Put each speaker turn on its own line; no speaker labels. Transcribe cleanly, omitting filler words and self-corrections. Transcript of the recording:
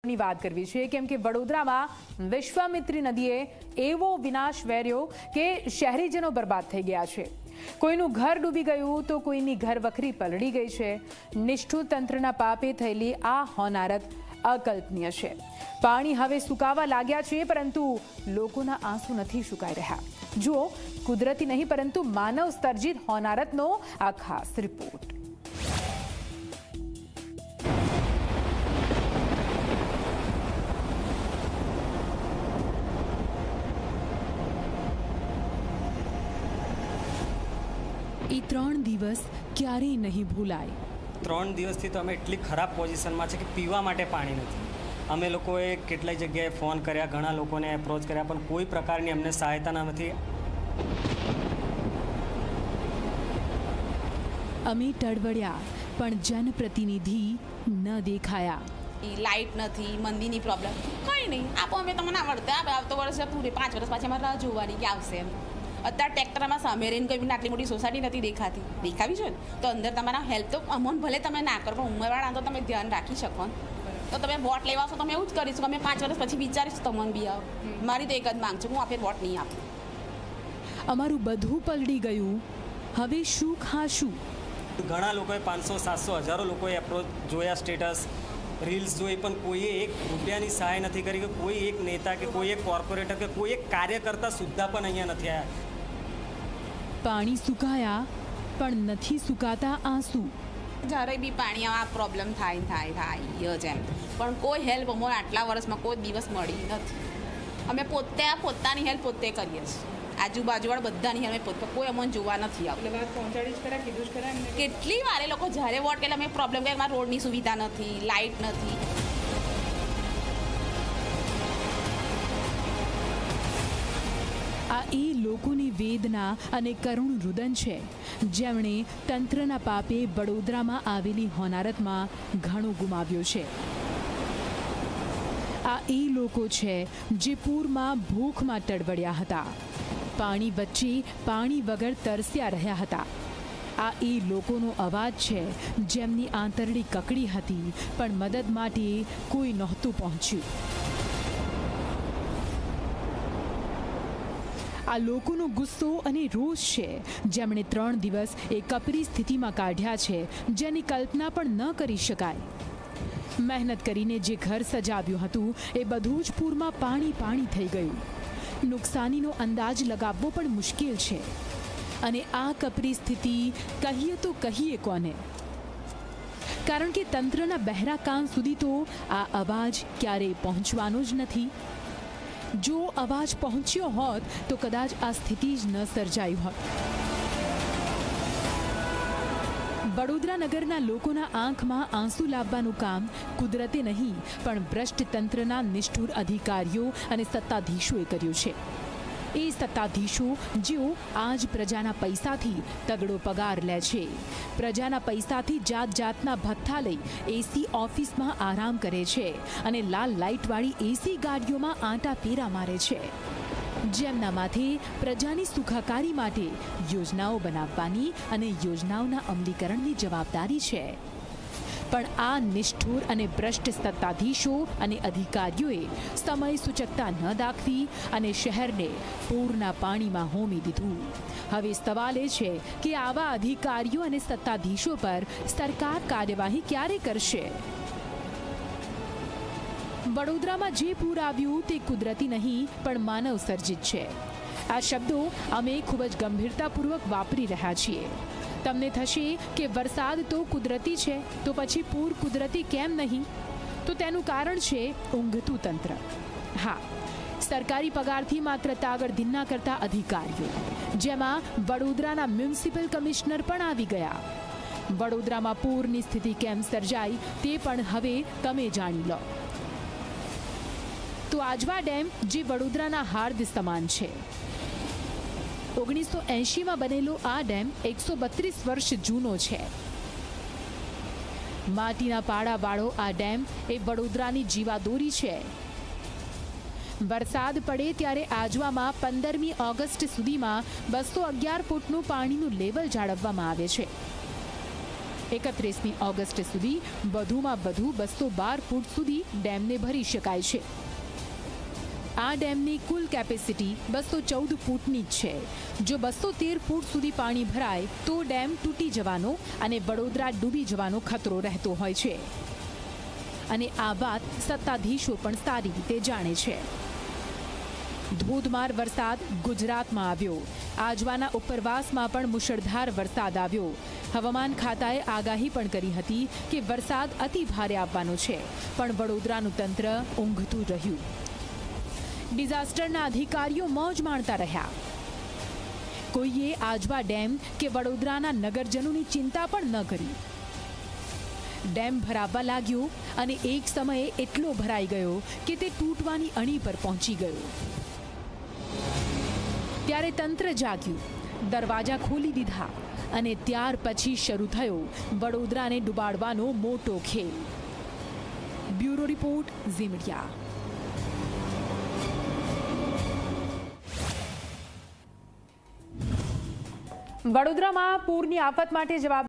ની વાત કરવી છે કેમ કે વડોદરામાં વિશ્વામિત્રી નદીએ એવો વિનાશ વેર્યો કે શહેરીજનો બરબાદ થઈ ગયા છે। કોઈનું ઘર ડૂબી ગયું તો કોઈની ઘર વખરી પલળી ગઈ છે। નિષ્ઠુર તંત્રના પાપે થયેલી આ હોનારત અકલ્પનીય છે। પાણી હવે સુકાવા લાગ્યા છે પરંતુ લોકોના આંસુ નથી સુકાઈ રહ્યા। જુઓ કુદરતી નહીં પરંતુ માનવ સર્જિત હોનારતનો આ ખાસ રિપોર્ટ। એ 3 દિવસ ક્યારેય નહીં ભૂલાય।
3 દિવસથી તો અમે એટલી ખરાબ પોઝિશનમાં છે કે પીવા માટે પાણી નથી। અમે લોકોએ કેટલાય જગ્યાએ ફોન કર્યા, ઘણા લોકોને એપ્રોચ કર્યા, પણ કોઈ પ્રકારની અમને સહાયતા નથી।
અમે તડવડ્યા પણ જનપ્રતિનિધિ ન દેખાયા।
લાઇટ નથી, મંદીની પ્રોબ્લેમ, કંઈ નહીં આપો અમે તમને આવડતા આવતો વર્ષે પૂરે 5 વર્ષ પાછી અમારે રાહ જોવાની કે આવશે એમ। અત્યારે ટ્રેક્ટરમાં સામે રહીને કોઈ આટલી મોટી સોસાયટી નથી દેખાવી છે ને તો અંદર તમારા હેલ્પ તો અમોન ભલે તમે ના કરો પણ ઉંમરવાળા તો તમે ધ્યાન રાખી શકો તો તમે વોટ લેવા આવશો તમે એવું જ કરીશું અમે 5 વર્ષ પછી વિચારીશું તમને બી આવો। મારી તો એક જ માંગ છે, હું આપણે વોટ નહીં આપું।
અમારું બધું પલળી ગયું, હવે શું ખાશું?
ઘણા લોકોએ 500, 700, હજારો લોકોએ એપ્રોચ જોયા, સ્ટેટસ રીલ્સ જોઈ, પણ કોઈએ 1 રૂપિયાની સહાય નથી કરી કે કોઈ એક નેતા કે કોઈ એક કોર્પોરેટર કે કોઈ એક કાર્યકર્તા સુદ્ધા પણ અહીંયા નથી આવ્યા।
પાણી સુકાયા પણ નથી સુકાતા આંસુ।
જ્યારે બી પાણી આ પ્રોબ્લેમ થાય જ એમ, પણ કોઈ હેલ્પ અમને આટલા વર્ષમાં કોઈ દિવસ મળી નથી। અમે પોતાની હેલ્પ પોતે કરીએ છીએ, આજુબાજુવાળા બધાની હેલ્પ પોતે, કોઈ અમને જોવા નથી આવતું।
વાત પહોંચાડી જ ખરા, કીધું જ ખરા એમને?
કેટલી વાર એ લોકો જ્યારે વોટ કે અમે પ્રોબ્લેમ કે અમારા રોડની સુવિધા નથી, લાઇટ નથી।
આ એ લોકોની વેદના અને કરુણ રુદન છે જેમણે તંત્રના પાપે વડોદરામાં આવેલી હોનારતમાં ઘણું ગુમાવ્યો છે। આ એ લોકો છે જે પૂરમાં ભૂખમાં તડવડ્યા હતા, પાણી વચ્ચે પાણી વગર તરસ્યા રહ્યા હતા। આ એ લોકોનો અવાજ છે જેમની આંતરડી કકડી હતી પણ મદદ માટે કોઈ નહોતું પહોંચ્યું। આ લોકોનો ગુસ્સો અને રોષ છે જેમણે 3 દિવસ એ કપરી સ્થિતિમાં કાઢ્યા છે જેની કલ્પના પણ ન કરી શકાય। મહેનત કરીને જે ઘર સજાવ્યું હતું એ બધું જ પૂરમાં પાણી થઈ ગયું। નુકસાનીનો અંદાજ લગાવવો પણ મુશ્કેલ છે અને આ કપરી સ્થિતિ કહીએ તો કહીએ કોને, કારણ કે તંત્રના બહેરા કાન સુધી તો આ અવાજ ક્યારેય પહોંચવાનો જ નથી। જો અવાજ પહોંચ્યો હોત તો કદાચ આ સ્થિતિ જ ન સર્જાઈ હોત। વડોદરા નગરના લોકોના આંખમાં આંસુ લાવવાનું કામ કુદરતે નહીં પણ ભ્રષ્ટ તંત્રના નિષ્ઠુર અધિકારીઓ અને સત્તાધીશોએ કર્યું છે। એ સત્તાધીશો જેઓ આજ પ્રજાના પૈસાથી તગડો પગાર લે છે, પ્રજાના પૈસાથી જાતના ભથ્થા લઈ એસી ઓફિસમાં આરામ કરે છે અને લાલ લાઇટવાળી એસી ગાડીઓમાં આંટા ફેરા મારે છે, જેમના માથે પ્રજાની સુખાકારી માટે યોજનાઓ બનાવવાની અને યોજનાઓના અમલીકરણની જવાબદારી છે। પણ આ નિષ્ઠુર અને ભ્રષ્ટ સત્તાધીશો અને અધિકારીઓએ સમય સૂચકતા ન દાખવી અને શહેરને પૂરના પાણીમાં હોમી દીધું। હવે સવાલ એ છે કે આવા અધિકારીઓ અને સત્તાધીશો પર સરકાર કાર્યવાહી ક્યારે કરશે? વડોદરામાં જે પૂર આવ્યું તે કુદરતી નહીં પણ માનવ સર્જિત છે। આ શબ્દો અમે ખૂબ જ ગંભીરતાપૂર્વક વાપરી રહ્યા છીએ। તમને થશે કે વરસાદ તો કુદરતી છે તો પછી પૂર કુદરતી કેમ નહીં? તો તેનું કારણ છે ઊંઘતું તંત્ર। હા, સરકારી પગારથી માત્ર તાગડધીન્ના કરતા અધિકારીઓ, જેમાં વડોદરાના મ્યુનિસિપલ કમિશનર પણ આવી ગયા। વડોદરામાં પૂરની સ્થિતિ કેમ સર્જાઈ તે પણ હવે તમે જાણી લો। તો આજવા ડેમ જે વડોદરાના હાર્દ સમાન છે, 1980માં બનેલો આ ડેમ 132 વર્ષ જૂનો છે। માટીના પાડાવાળો આ ડેમ એ વડોદરાની જીવાદોરી છે। વરસાદ પડે ત્યારે આજવામાં 15મી ઓગસ્ટ સુધીમાં 211 ફૂટનું પાણીનું લેવલ જાળવવામાં આવે છે। 31મી ઓગસ્ટ સુધી વધુમાં વધુ 212 ફૂટ સુધી ડેમને ભરી શકાય છે. આ ડેમની કુલ કેપેસિટી 214 ફૂટની જ છે. જો 213 ફૂટ સુધી પાણી ભરાય તો ડેમ તૂટી જવાનો અને વડોદરા ડૂબી જવાનો ખતરો રહેતો હોય છે. અને આ વાત સત્તાધીશો પણ સારી રીતે જાણે છે. ધોધમાર વરસાદ ગુજરાતમાં આવ્યો. આજવાના ઉપરવાસમાં પણ મુશળધાર વરસાદ આવ્યો. હવામાન ખાતાએ આગાહી પણ કરી હતી કે વરસાદ અતિ ભારે આવવાનો છે, પણ વડોદરાનું તંત્ર ઊંઘતું રહ્યું. ડિઝાસ્ટરના અધિકારીઓ મોજ માણતા રહ્યા. કોઈએ આજવા ડેમ કે વડોદરાના નગરજનોની ચિંતા પણ ન કરી. ડેમ ભરાવા લાગ્યો અને એક સમયે એટલો ભરાઈ ગયો કે તે તૂટવાની અણી પર પહોંચી ગયો. ત્યારે તંત્ર જાગ્યું, દરવાજા ખોલી દીધા અને ત્યાર પછી શરૂ થયો વડોદરાને ડૂબાડવાનો મોટો ખેલ. Bureau report, Zee media. વડોદરામાં પૂરની આફત માટે જવાબ